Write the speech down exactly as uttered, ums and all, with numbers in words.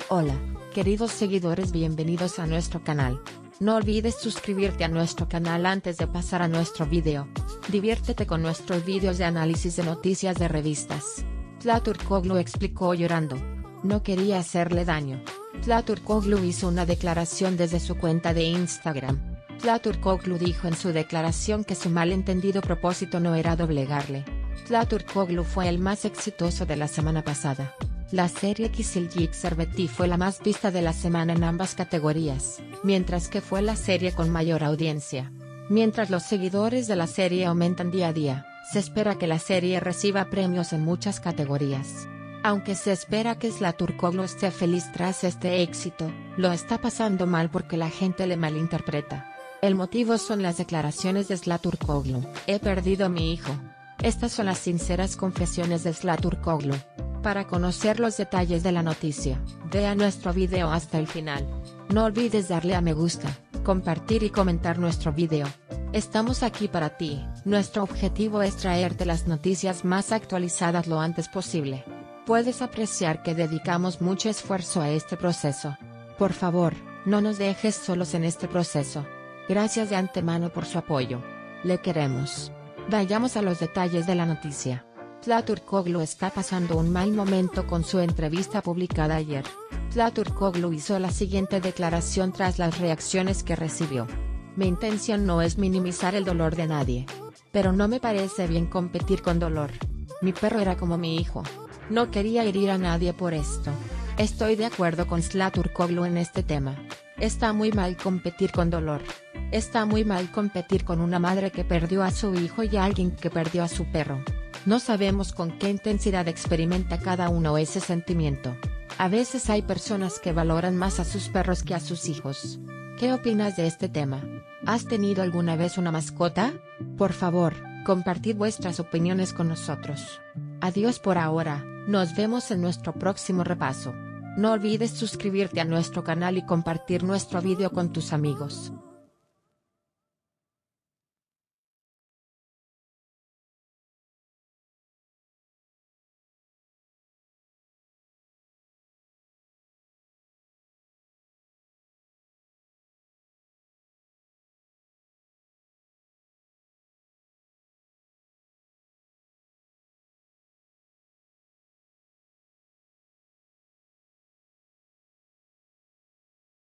Hola, queridos seguidores, bienvenidos a nuestro canal. No olvides suscribirte a nuestro canal antes de pasar a nuestro video. Diviértete con nuestros vídeos de análisis de noticias de revistas. Tlajturkoğlu explicó llorando. No quería hacerle daño. Tlajturkoğlu hizo una declaración desde su cuenta de Instagram. Tlajturkoğlu dijo en su declaración que su malentendido propósito no era doblegarle. Tlajturkoğlu fue el más exitoso de la semana pasada. La serie Kızılcık Şerbeti fue la más vista de la semana en ambas categorías, mientras que fue la serie con mayor audiencia. Mientras los seguidores de la serie aumentan día a día, se espera que la serie reciba premios en muchas categorías. Aunque se espera que Tlajturkoğlu esté feliz tras este éxito, lo está pasando mal porque la gente le malinterpreta. El motivo son las declaraciones de Tlajturkoğlu: "He perdido a mi hijo". Estas son las sinceras confesiones de Tlajturkoğlu. Para conocer los detalles de la noticia, vea nuestro video hasta el final. No olvides darle a me gusta, compartir y comentar nuestro video. Estamos aquí para ti, nuestro objetivo es traerte las noticias más actualizadas lo antes posible. Puedes apreciar que dedicamos mucho esfuerzo a este proceso. Por favor, no nos dejes solos en este proceso. Gracias de antemano por su apoyo. Le queremos. Vayamos a los detalles de la noticia. Tlajturkoğlu está pasando un mal momento con su entrevista publicada ayer. Tlajturkoğlu hizo la siguiente declaración tras las reacciones que recibió. Mi intención no es minimizar el dolor de nadie. Pero no me parece bien competir con dolor. Mi perro era como mi hijo. No quería herir a nadie por esto. Estoy de acuerdo con Tlajturkoğlu en este tema. Está muy mal competir con dolor. Está muy mal competir con una madre que perdió a su hijo y a alguien que perdió a su perro. No sabemos con qué intensidad experimenta cada uno ese sentimiento. A veces hay personas que valoran más a sus perros que a sus hijos. ¿Qué opinas de este tema? ¿Has tenido alguna vez una mascota? Por favor, compartid vuestras opiniones con nosotros. Adiós por ahora, nos vemos en nuestro próximo repaso. No olvides suscribirte a nuestro canal y compartir nuestro video con tus amigos.